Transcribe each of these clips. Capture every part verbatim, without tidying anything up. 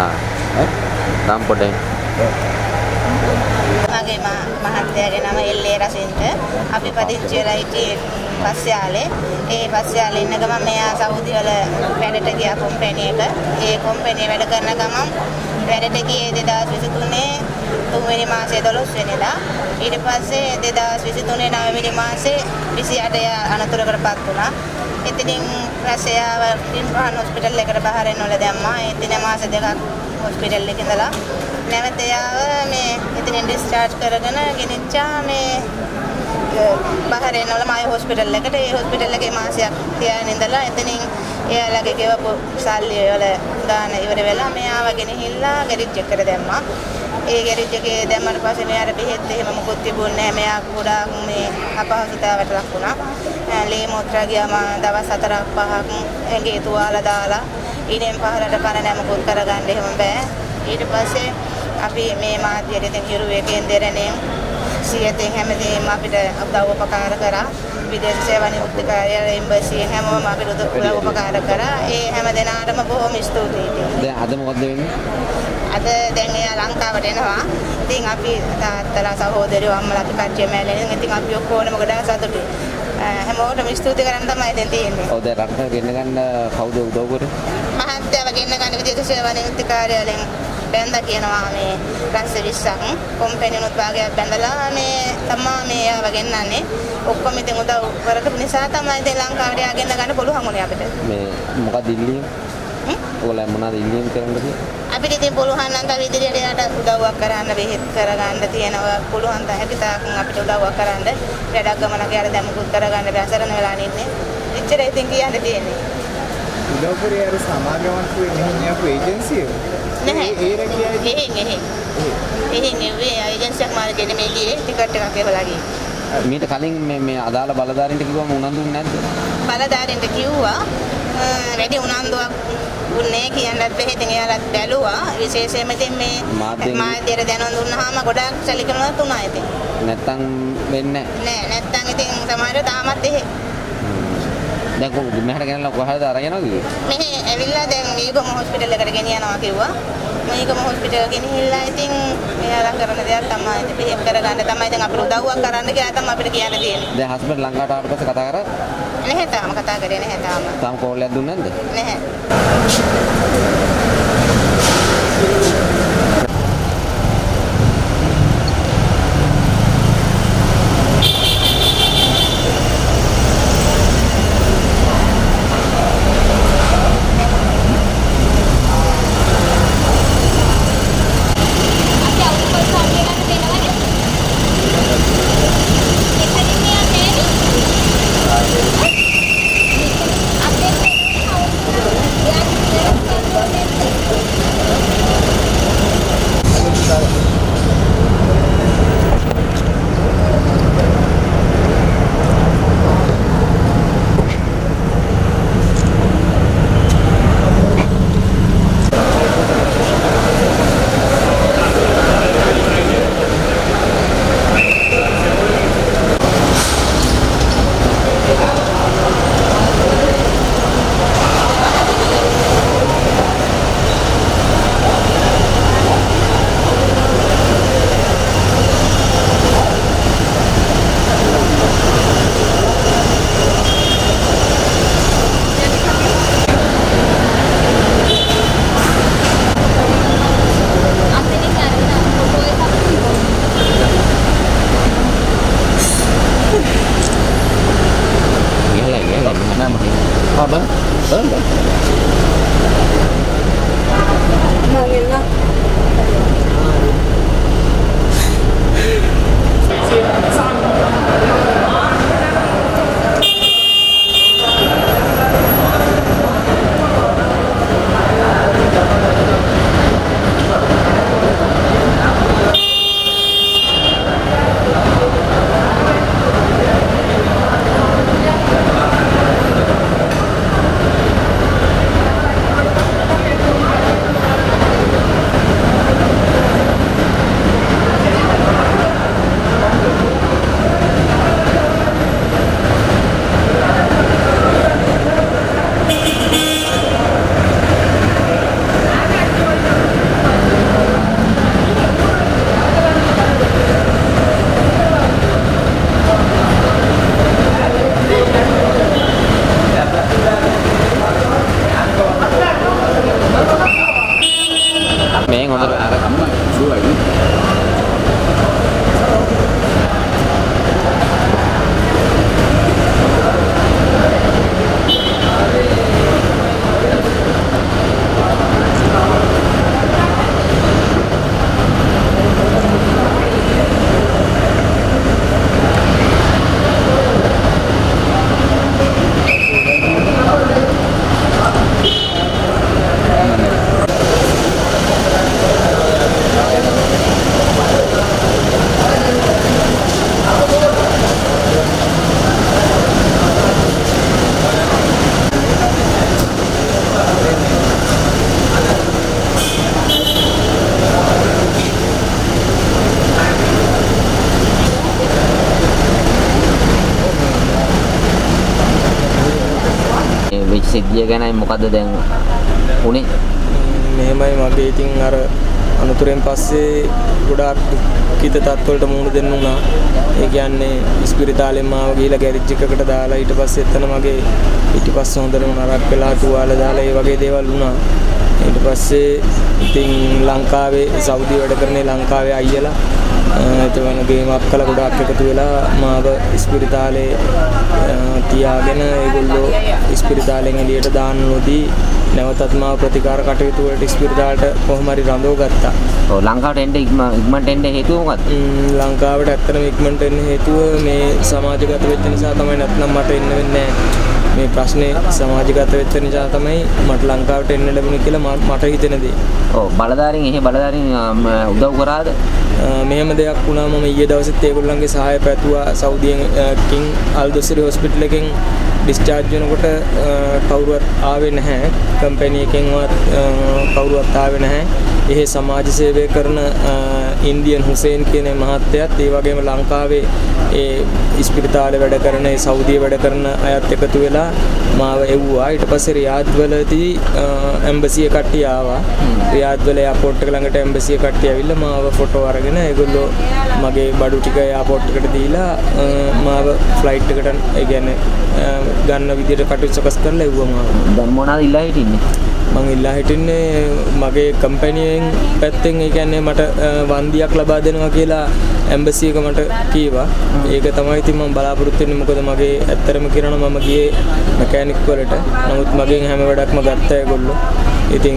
ආ ඈ තාම පොඩ්ඩයි මගේ මහත්තයාගේ නම එල්.ඒ. රසින්ත. අපි පදිංචි වෙලා හිටියේ පස්යාලේ. ඒ පස්යාලේ ඉන්න ගමන් මෙයා සෞදි වල වැඩට ගියා කම්පැනි එක. ඒ කම්පැනි වැඩ කරන ගමන් වැඩට ගියේ දෙදාස් විසිතුනේ තුන්වෙනි මාසයේ දොළොස් වෙනිදා. ඊට පස්සේ දෙදාස් විසිතුනේ නවවෙනි මාසයේ විසිඅට අනතුරකටපත් වුණා. ඉතින් රසයාව ඉන්ෆාන් හොස්පිටල් එකට බහරෙන් වල දැම්මා. ඉතින් මාස දෙකක් හොස්පිටල් එකේ ඉඳලා නැවත යාව මේ ඉතින් ඩිස්චාර්ජ් කරගෙන ගෙනිච්චා මේ බහරෙන් වල මායි හොස්පිටල් එකට. ඒ හොස්පිටල් එකේ මාසයක් තියාගෙන ඉඳලා එතනින් එයාලගේ ගෙවපු සල්ලි වල ගාන ඉවර වෙලා මෙයාව ගෙනහිල්ලා ගැරිජ් එකට දැම්මා. ඒ ගැරිජ් එකේ දැම්මට පස්සේ මෙයාට බෙහෙත් එහෙම මොකුත් තිබුණේ නැහැ. මෙයා ගොඩාක් මේ අපහසුතාවයට ලක් වුණා. ලේ මුත්‍රා ගියාම දවස් හතරක් පහක් ඇඟේ තුවාල දාලා ඊනෙන් පහලට කන නැම මොකුත් කරගන්න එහෙම බෑ. ඊට පස්සේ අපි මේ මාධ්‍යයට ඉතින් හිරුවේ කේන්දරයෙන් සියයෙන් හැමදේම අපිට උදව් උපකාර කරා. විදේශ සේවා නියුක්ති කාර්යාලය එම්බසියෙන් හැමෝම අපිට උදව් උපකාර කරා. ඒ හැම දෙනාටම බොහොම ස්තුතියි. දැන් අද මොකද වෙන්නේ? අද දැන් එයා ලංකාවට එනවා. ඉතින් අපි තාත්තලා සහෝදරයෝ අම්මලා අපි කච්චේ මෑණියන් ඉතින් අපි ඔක්කොම ගොඩාක් සතුටුයි. හැමෝටම ස්තුති කරන්න තමයි දැන් තියෙන්නේ. ඔව් දැන් රටට ගෙන්න ගන්න කවුද උදව් කරේ? මහත්තයාව ගෙන්න ගන්න විදේශ සේවා නියුක්ති කාර්යාලයෙන් බැඳලා කියනවා මේ රස්ස විස්සක් කොම්පැනිනුත් භාගයක් බැඳලා මේ තමා මේ යාව ගෙන්නන්නේ. ඔක්කොම ඉතින් උදව් කරපු නිසා තමයි දැන් ලංකාවට යා ගෙන්න ගන්න පුළුවන් වුණේ අපිට. මේ මොකක්ද ඉල්ලීම? හ්ම්? ඔයාලා මොනවද ඉල්ලීම් කරන්නද? අපිට ඉතින් පුළුවන් නම් තව ඉදිරියට යාට උදව්වක් කරන්න බෙහෙත් කරගන්න තියෙනවා. පුළුවන් තරම් හිතාකින් අපිට උදව්වක් කරන්න. වැඩක් ගමනක් යාට දැමුකුත් කරගන්න බැහැ සරණ වෙලා ඉන්නේ. එච්චර ඉතින් කියන්න තියෙන්නේ. උදව්පුරේ අර සමාගමක් වෙන්නේ අපේ ඒජන්සිය. නැහැ. ඒ රැකියාවේ එහෙන් එහෙන්. එහෙන් නෙවෙයි ඒජන්සියක් මාර්ගෙ නෙමෙයි ගියේ ටිකට් එකක් ගෙවලා ගියේ. මීට කලින් මේ මේ අදාළ බලධාරීන්ට කිව්වම උනන්දුන්නේ නැද්ද? බලධාරීන්ට කිව්වා වැඩි උනන්දුවක් උන්නේ කියන්නත් බැහැ. ඉතින් එයාලත් බැලුවා. විශේෂයෙන්ම ඉතින් මේ මාධ්‍යයට දැනුම් දුන්නාම ගොඩාක් සැලකිලිමත් වුණා ඉතින්. නැත්තම් වෙන්නේ නැහැ. නෑ නැත්තම් ඉතින් සමහරව තාමත් එහෙ. දැන් කොහොමද මෙහෙට ගෙනල්ලා කොහාද අරන් යනවද කිව්වේ? මෙහෙ ඇවිල්ලා දැන් මීගම හොස්පිටල් එකට ගෙනියනවා කිව්වා. මීගම හොස්පිටල් ගෙනහිල්ලා ඉතින් එයාලා කරන දේක් තමයි ඉතින් බෙහෙත් කරගන්න තමයි දැන් අපිට උදව්වක් කරන්න කියලා තමයි අපිට කියන්න තියෙන්නේ. දැන් හස්බන්ඩ් ලංකාවට ආවට පස්සේ කතා කරා? නැහැ තාම කතා කරේ නැහැ තාම. තාම කෝල් එකක් දුන්නේ නැද්ද? නැහැ. Update මේන් හොඳට අර අම්මා සුවයි. සිද්ධිය ගැනයි මොකද්ද දැන් උනේ? මෙහෙමයි මගේ ඉතින් අර අනුතරෙන් පස්සේ ගොඩාක් දුක්ඛිත තත්ත්වවලට මුහුණ දෙන්න උනා. ඒ කියන්නේ ඉස්පිරිතාලෙන් මාව ගිහිලා ගෑරේජ් එකකට දාලා ඊට පස්සේ එතන මගේ පිටිපස්ස හොඳට නරක් වෙලා තුවාල දාලා ඒ වගේ දේවල් වුණා. ඊට පස්සේ ඉතින් ලංකාවේ සෞදි වැඩ කරන්නේ ලංකාවේ අයියලා එතවනගේ මක්කල ගොඩාක් එකතු වෙලා මාව ඉස්පිරිතාලේ තියාගෙන ඒගොල්ලෝ ඉස්පිරිතාලෙන් එළියට දාන්න නොදී නැවතත් මාව ප්‍රතිකාර කටයුතු වලට ඉස්පිරිතාලට කොහොම හරි රඳව ගත්තා. ඔව් ලංකාවට එන්න ඉක්මනට එන්න හේතුව මොකක්ද? ලංකාවට ඇත්තටම ඉක්මනට එන්න හේතුව මේ සමාජගත වෙච්ච නිසා තමයි. නැත්නම් මට එන්න වෙන්නේ නැහැ. මේ ප්‍රශ්නේ සමාජගත වෙච්ච නිසා තමයි මට ලංකාවට එන්න ලැබුණේ කියලා මට හිතෙන දේ. ඔව් බලධාරීන් එහෙ බලධාරීන් උදව් කරාද? මෙහෙම දෙයක් වුණා. මම ඊයේ දවසෙත් ඒගොල්ලන්ගේ සහාය පැතුවා. සෞදියෙන් කිං අල්දොසිරි හොස්පිටල් එකෙන් ඩිස්චාර්ජ් වෙනකොට කවුරුවත් ආවේ නැහැ. කම්පැනි එකෙන්වත් කවුරුවත් ආවේ නැහැ. එහෙ සමාජ සේවය කරන ඉන්දියන් හුසේන් කියන මහත්තයත් ඒ වගේම ලංකාවේ ඒ ඉස්පිරිතාලේ වැඩ කරන ඒ සෞදියේ වැඩ කරන අයත් එකතු වෙලා මාව එව්වා. ඊට පස්සේ රියාද් වලදී එම්බසි එක කට්ටිය ආවා. රියාද් වල එයාපෝට් එක ළඟට එම්බසි එක කට්ටිය ඇවිල්ලා මාව ෆොටෝ අරගෙන ඒගොල්ලෝ මගේ බඩු ටික එයාපෝට් එකට දීලා මාව ෆ්ලයිට් එකට ඒ කියන්නේ ගන්න විදියට කටයුතු සකස් කරලා එව්වා මාව. දැන් මොනවද ඉල්ලා හිටින්නේ? මම ඉල්ලා හිටින්නේ මගේ කම්පැනියෙන් පැත්තෙන් ඒ කියන්නේ මට වන්දියක් ලබා දෙනවා කියලා එම්බසි එක මට කීවා. ඒක තමයි ඉතින් මම බලාපොරොත්තු වෙන්නේ. මොකද මගේ ඇත්තරම කියනවා මම ගියේ මැකැනික් වලට. නමුත් මගෙන් හැම වැඩක්ම ගත්තා ඒගොල්ලෝ. ඉතින්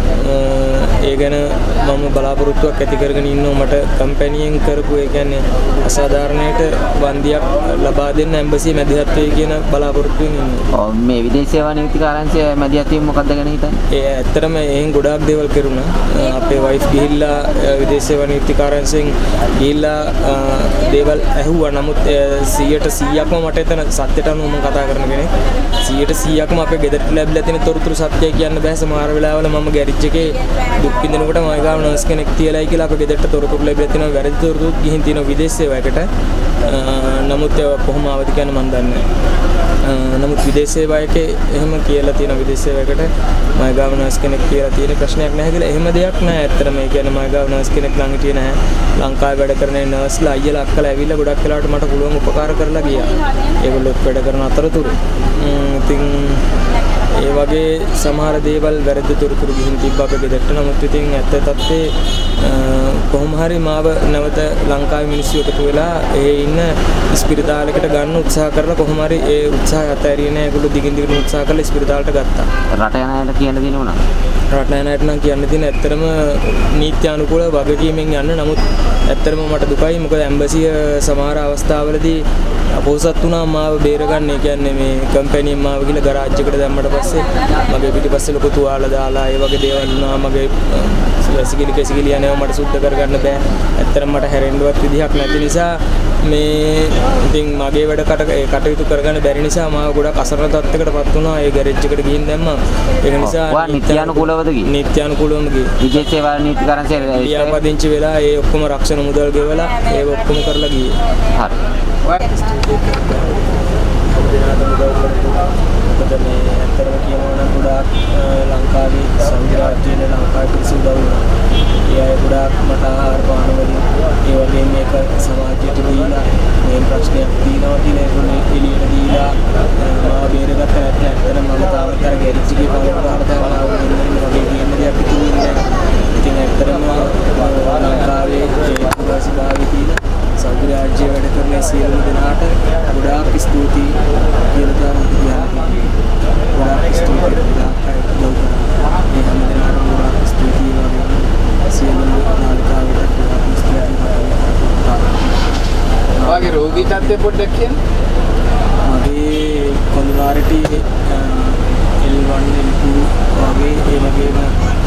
ඒ ගැන මම බලාපොරොත්තුවක් ඇති කරගෙන ඉන්නවා. මට කම්පැනියෙන් කරපු ඒ කියන්නේ අසාධාරණයට වන්දියක් ලබා දෙන්න එම්බසි මැදිහත් වෙයි කියන බලාපොරොත්තුවෙන් ඉන්නවා. ඔව් මේ විදේශ සේවා නීති කාර්යාංශය මැදිහත් වීම මොකක්ද ගැන හිතන්නේ? ඒ ඇත්තටම එහෙන් ගොඩාක් දේවල් කරුණා. අපේ වයිෆ් ගිහිල්ලා විදේශ සේවා නීති කාර්යාංශයෙන් ගිහිල්ලා දේවල් ඇහුවා. නමුත් සීයට සීයක්ම මට එතන සත්‍යයට අනුව මම කතා කරන කෙනෙක්. සීයට සීයක්ම අපේ ගෙදරට ලැබිලා තියෙන තොරතුරු සත්‍යයි කියන්න බෑ. සමහර වෙලාවල මම ගෑරේජ් එකේ දුක් විඳිනකොට මම ගාව නර්ස් කෙනෙක් තියලායි කියලා අපේ ගෙදරට තොරතුරු ලැබිලා තියෙනවා. වැරදි තොරතුරුත් ගිහින් තියෙනවා විදේශ සේවයකට. නමුත් ඒක කොහොම ආවද කියන්න මම දන්නේ නැහැ. නමුත් විදේශ සේවයකේ එහෙම කියලා තියෙන විදේශ සේවයකට මම ගාව නර්ස් කෙනෙක් කියලා තියෙන ප්‍රශ්නයක් නැහැ කියලා. එහෙම දෙයක් නැහැ. ඇත්තටම ඒ කියන්නේ මම ගාව නර්ස් කෙනෙක් ළඟ හිටියේ නැහැ. ලංකාවේ වැඩ කරන නර්ස්ලා අයියලා අක්කලා ඇවිල්ලා ගොඩක් වෙලාවට මට පුළුවන් උපකාර කරලා ගියා. ඒගොල්ලොත් වැඩ කරන අතරතුර. ඉතින් ඒ වගේ සමහර දේවල් වැරදි තොරතුරු ගිහින් තිබ්බා අපේ ගෙදරට. නමුත් ඉතින් ඇත්ත තත්ත්වේ කොහොම හරි මාව නැවත ලංකාවේ මිනිස්සු එකතු වෙලා ඒ ඉන්න ඉස්පිරිතාලයකට ගන්න උත්සාහ කරලා කොහොම හරි ඒ උත්සාහය අතහැරියේ නැහැ. ඒගොල්ලෝ දිගින් දිගට උත්සාහ කරලා ඉස්පිරිතාලට ගත්තා. රට යන අයට කියන්න දෙනව නම් රට යන අයට නම් කියන්න තියෙන ඇත්තටම නීත්‍ය අනුකූල වගකීමෙන් යන්න. නමුත් ඇත්තටම මට දුකයි. මොකද එම්බසිය සමහර අවස්ථාවලදී අපොසත් වුණා මාව බේරගන්න. ඒ කියන්නේ මේ කම්පැනියෙන් මාව ගිහලා ගරාජ් එකට දැම්මට පස්සේ මගේ පිටිපස්සේ ලොකු තුවාල දාලා ඒ වගේ දේවල් වුණා. මගේ වැසිකිලි කෙසිකිලි යනවා මට සුද්ධ කරගන්න බෑ. ඇත්තටම මට හැරෙන්නවත් විදිහක් නැති නිසා මේ ඉතින් මගේ වැඩ කටයුතු කරගන්න බැරි නිසා මාව ගොඩක් අසරණ තත්යකටපත් වුණා. ඒ ගෑරේජ් එකට ගිහින් දැම්මා. ඒක නිසා ඔයා නිත්‍යානුකූලවද ගියේ? නිත්‍යානුකූලවම ගියේ. විදේශ සේවා නීති කාර්යාංශය ලියාපදිංචි වෙලා ඒ ඔක්කොම රක්ෂණ මුදල් ගෙවලා ඒ ඔක්කොම කරලා ගියේ. හරි. මොකද මේ ඇත්තටම කියනවා නම් ගොඩාක් ලංකාවේ සෞදි රාජ්‍යයේ ලංකාවේ පිරිසු උදව් වුණා. ඒ අය ගොඩාක් මට ආහාර පාන වලින් ඒ වගේම මේක සමාජයට දීලා මේ ප්‍රශ්නයක් තියෙනවා කියලා ඒගොල්ලෝ එළියට දීලා මාව බේරගත්ත නැත්නම් ඇත්තටම මම තාමත් අර ගෑරේජ් එකේ පාවර ගහලා තමයි ආව වෙන්නේ. වගේ කියන දෙයක් ඉතුරු වෙන්නේ නැහැ. ඉතින් ඇත්තටම රෝගී තත්ත්වය පොඩ්ඩක් කියන්න. මගේ කොඳුනාරිටි එල් වන් එල් ටූ වගේ ඒ වගේම